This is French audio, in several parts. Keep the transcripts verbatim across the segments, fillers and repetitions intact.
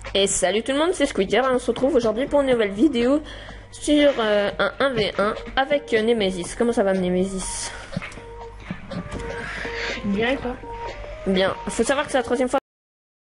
Et salut tout le monde, c'est Squidger et on se retrouve aujourd'hui pour une nouvelle vidéo sur euh, un un v un avec euh, Nemesis. Comment ça va Nemesis? Bien et toi? Bien, faut savoir que c'est la troisième fois.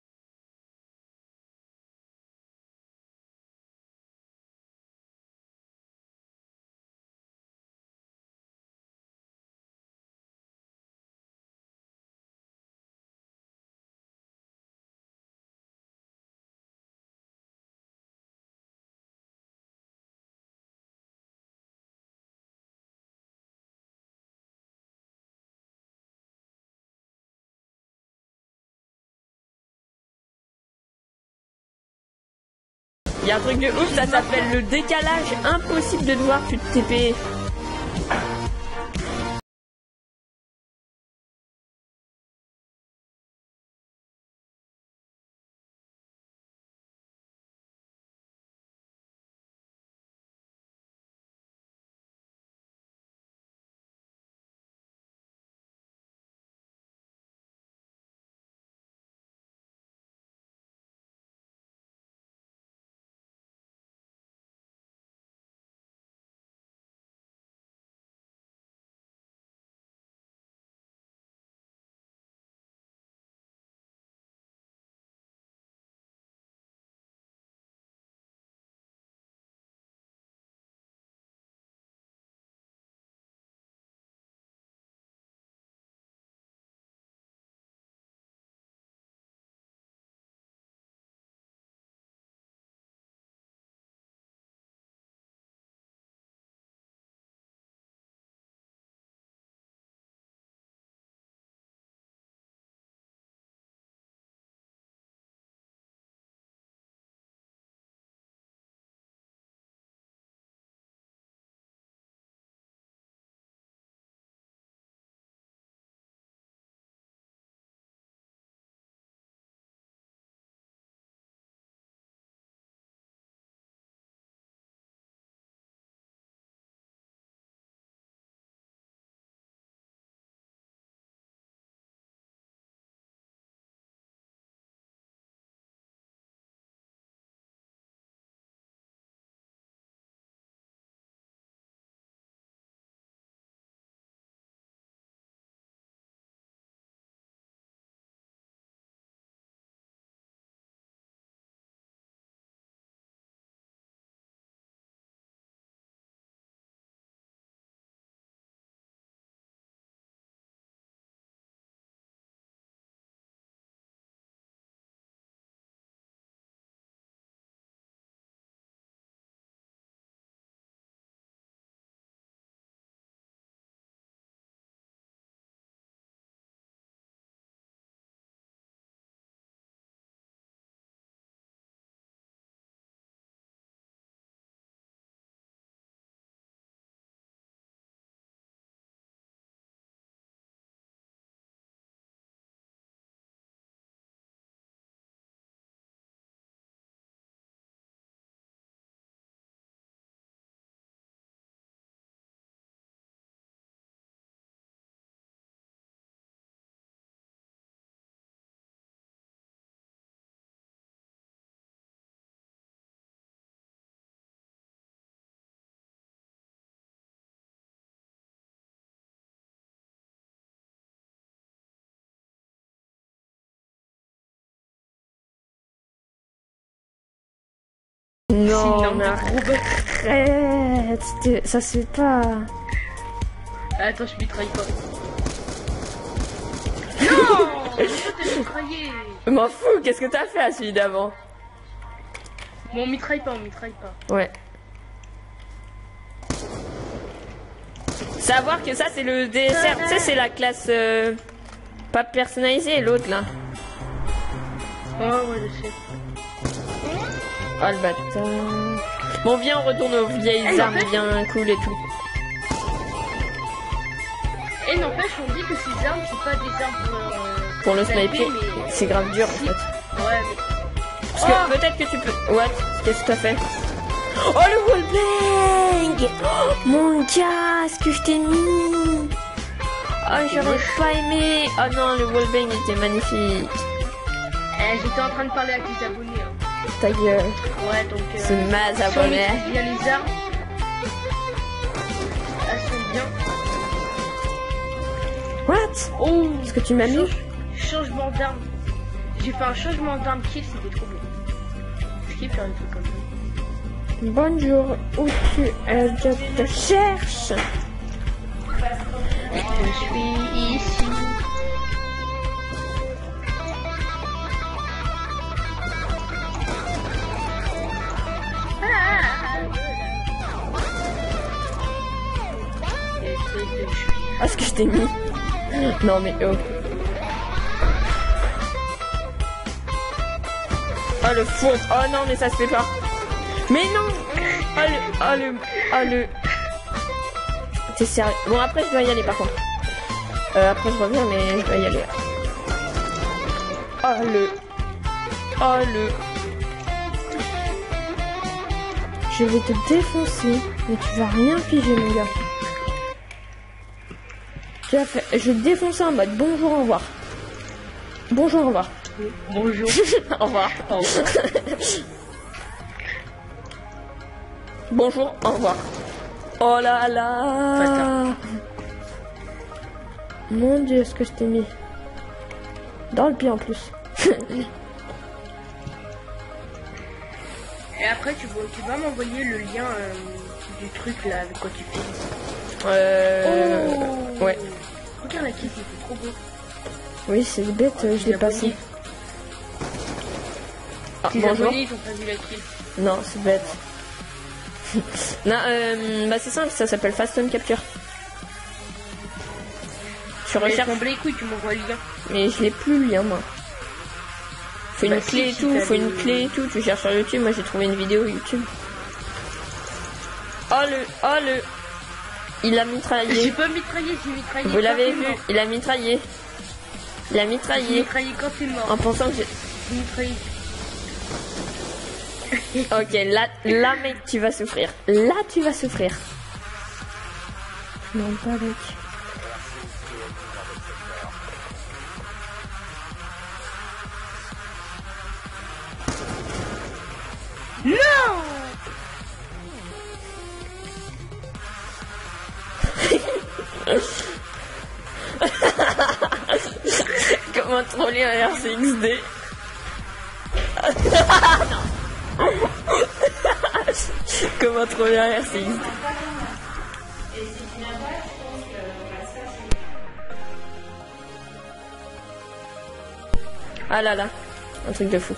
Il y a un truc de ouf, ça s'appelle le décalage impossible de devoir tu te T P. Non, mais arrête, ça se fait pas. Attends, je mitraille pas. Non, t'es mitraillé. Je m'en fous, qu'est-ce que t'as fait à celui d'avant? Bon, on mitraille pas, on mitraille pas. Ouais. Savoir que ça c'est le D S R, tu sais c'est la classe euh, pas personnalisée, l'autre là. Oh ouais, je sais. Oh le bâtard. Bon viens on retourne aux vieilles hey, armes bien cool et tout. Et n'empêche on dit que ces armes c'est pas des armes pour, euh, pour le sniper, mais... c'est grave dur en fait. Ouais mais... Parce que oh peut-être que tu peux... What? Qu'est-ce que t'as fait? Oh le wallbang! Oh, mon casque je t'ai mis! Oh j'aurais pas aimé! Oh non le wallbang était magnifique! Eh j'étais en train de parler avec les abonnés hein. ta gueule. Ouais, donc. Euh, C'est ma si on abonnée. utilise bien les armes, elles sont bien. What? Oh, Qu'est-ce que tu m'as mis? change- Changement d'arme. J'ai fait un changement d'arme kill, c'était trop beau. Je kiffe faire des trucs comme ça. Bonjour, où tu es? Je te cherche. Je suis ici. Ah, Ah, ce que je t'ai mis. Non, mais oh. Oh, le foot. Oh non, mais ça se fait pas. Mais non. Oh, le... Oh, le... Oh, le... T'es sérieux? Bon, après, je dois y aller, par contre. Euh, après, je reviens, mais je dois y aller. Oh, le... Oh, le... Je vais te défoncer, mais tu vas rien piger, mon gars. Tu vas faire... Je vais te défoncer en mode bonjour, au revoir. Bonjour, au revoir. bonjour. Au revoir. Au revoir. Bonjour, au revoir. Oh là là. Attends. Mon Dieu, ce que je t'ai mis. Dans le pied en plus. Et après, tu, vas- tu vas m'envoyer le lien euh, du truc là, avec quoi tu fais. Euh... Oh. Ouais. Regarde la kill, c'était trop beau. Oui, c'est bête, je l'ai passé. Ah, Les bonjour. abonnés, ils ont pas vu la kill. Non, c'est bête. Non, euh, bah c'est simple, ça s'appelle Fast and Capture. Tu Mais recherches, je m'en bats les couilles, tu m'envoies le lien. mais je l'ai plus le lien, moi. Faut une Bah, clé si, et si tout, t'as faut une le- clé et tout. Tu cherches sur YouTube, moi j'ai trouvé une vidéo YouTube. Oh le, oh le, il a J'ai mitraillé. pas mitraillé, j'ai mitraillé. Vous quand l'avez t'es vu, mort. il a mitraillé. Il a J'ai mitraillé mitraillé quand t'es mort. en pensant que j'ai... J'ai mitraillé. Ok, là, là mec, tu vas souffrir. Là, tu vas souffrir. Non, pas avec. Non. Comment troller un R C X D? Comment troller un R C X D? Ah là là, un truc de fou.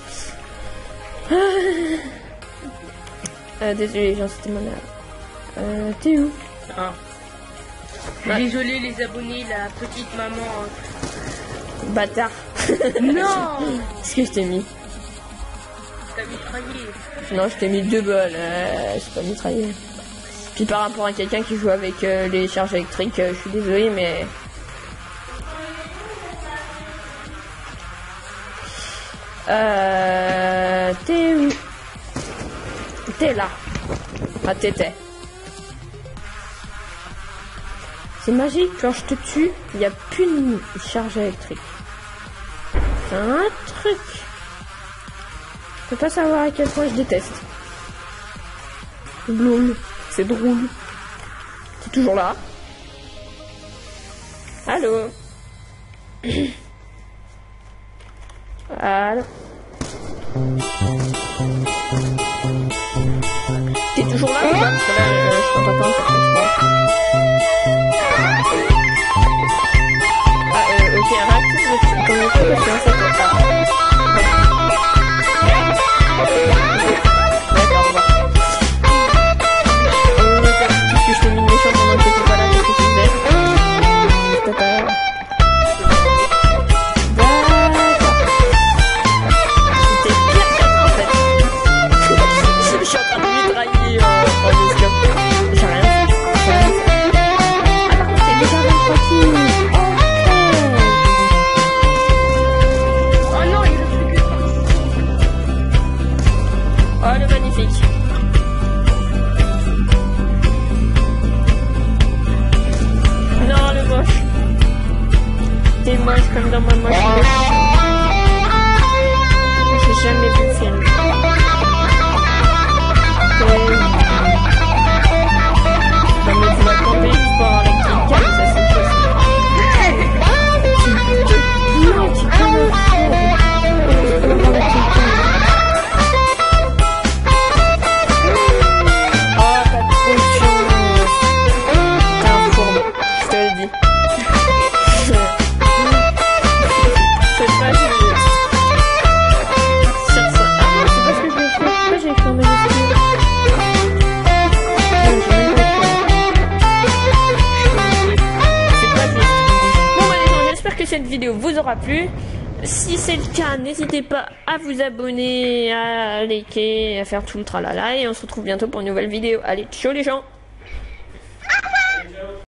Euh, désolé, j'en c'était mon erreur. Euh, t'es où? Ah. Ouais. Désolé les abonnés, la petite maman. hein. Bâtard. Non. Qu'est-ce que je t'ai mis? T'as mitraillé. Non, je t'ai mis deux balles. Euh, c'est pas mitraillé. Puis par rapport à quelqu'un qui joue avec euh, les charges électriques, euh, je suis désolé, mais... Euh... T'es où? T'es là. Ah, t'étais. C'est magique, quand je te tue, il n'y a plus de charge électrique. C'est un truc. Je peux pas savoir à quel point je déteste. Bloom, c'est drôle. C'est toujours là. Allô? Allô? T'es toujours là ou pas? Parce que là, euh, je t'entends pas en fait, je crois. Ah, euh, ok, réactive le ton micro parce que en fait, ah. D'accord, au revoir. Euh, parce que je t'ai mis méchant pendant que t'étais pas là, qu'est-ce que tu faisais? T'étais pas là. D'accord. C'était pire que ça, en fait. Je suis en train de mitrailler en, en escape. J'ai rien fait. J'ai rien fait. Ah, par contre, c'est déjà vingt-trois kills. Ok. vous aura plu. Si c'est le cas, n'hésitez pas à vous abonner, à liker, à faire tout le tralala. Et on se retrouve bientôt pour une nouvelle vidéo. Allez, ciao les gens!